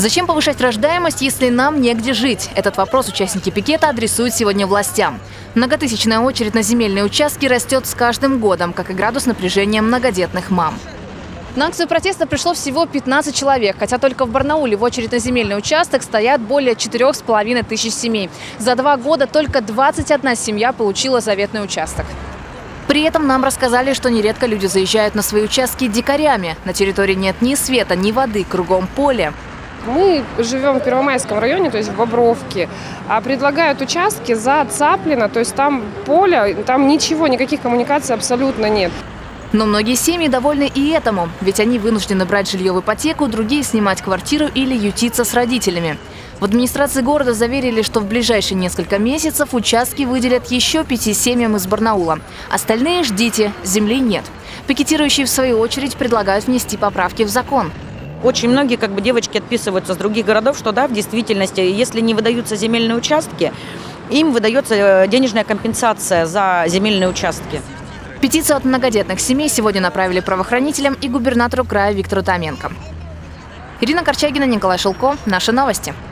Зачем повышать рождаемость, если нам негде жить? Этот вопрос участники пикета адресуют сегодня властям. Многотысячная очередь на земельные участки растет с каждым годом, как и градус напряжения многодетных мам. На акцию протеста пришло всего 15 человек, хотя только в Барнауле в очередь на земельный участок стоят более 4,5 тысяч семей. За 2 года только 21 семья получила заветный участок. При этом нам рассказали, что нередко люди заезжают на свои участки дикарями. На территории нет ни света, ни воды, кругом поле. Мы живем в Первомайском районе, то есть в Бобровке, а предлагают участки за Цаплино, то есть там поле, там ничего, никаких коммуникаций абсолютно нет. Но многие семьи довольны и этому, ведь они вынуждены брать жилье в ипотеку, другие снимать квартиру или ютиться с родителями. В администрации города заверили, что в ближайшие несколько месяцев участки выделят еще 5 семьям из Барнаула. Остальные ждите, земли нет. Пикетирующие, в свою очередь, предлагают внести поправки в закон. Очень многие девочки отписываются с других городов, что да, в действительности, если не выдаются земельные участки, им выдается денежная компенсация за земельные участки. Петицию от многодетных семей сегодня направили правоохранителям и губернатору края Виктору Томенко. Ирина Корчагина, Николай Шелко. Наши новости.